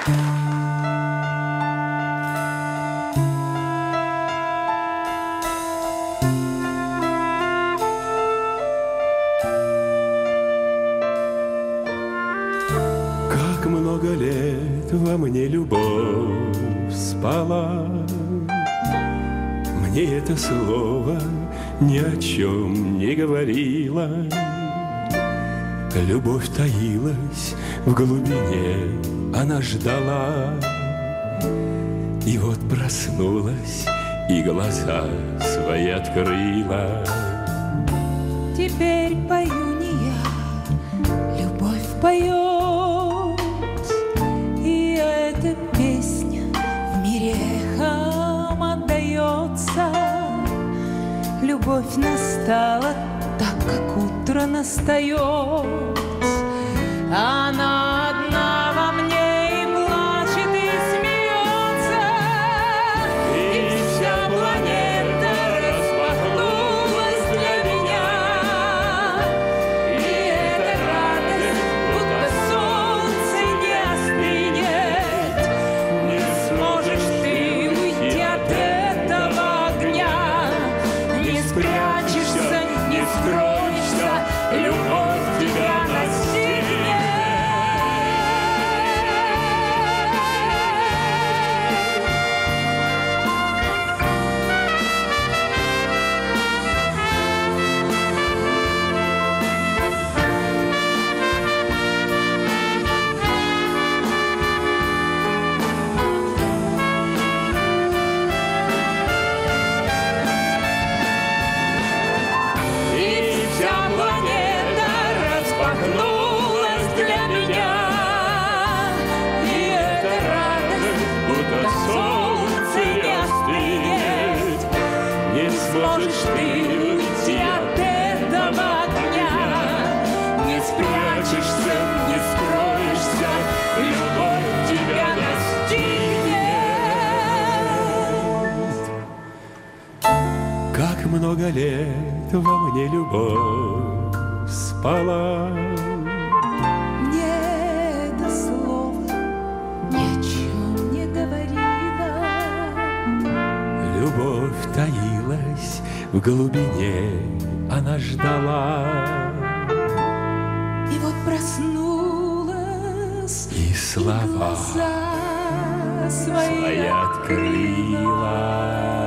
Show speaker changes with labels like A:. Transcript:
A: Как много лет во мне любовь спала, мне это слово ни о чем не говорило. Любовь таилась в глубине, она ждала. И вот проснулась и глаза свои открыла.
B: Теперь пою не я, любовь поет, и эта песня в мире эхом отдается. Любовь настала так, как утро настает. Она одна во мне и плачет, и смеется, и вся планета распахнулась для меня. И эта радость, будто солнце, не остынет. Не сможешь ты уйти от этого огня, не спрячешься, не скроешься, любовь тебя настигнет. И вся планета распахнулась для меня. И эта радость, будто солнце, не остынет.
A: Не
B: Сможешь ты уйти от этого огня, не спрячешься, не скроешься, любовь тебя настигнет.
A: Как много лет во мне любовь спала.
B: Мне это слово ни о чем не говорило.
A: Любовь таилась в глубине, она ждала.
B: И вот проснулась,
A: И слова
B: глаза
A: свои открыла.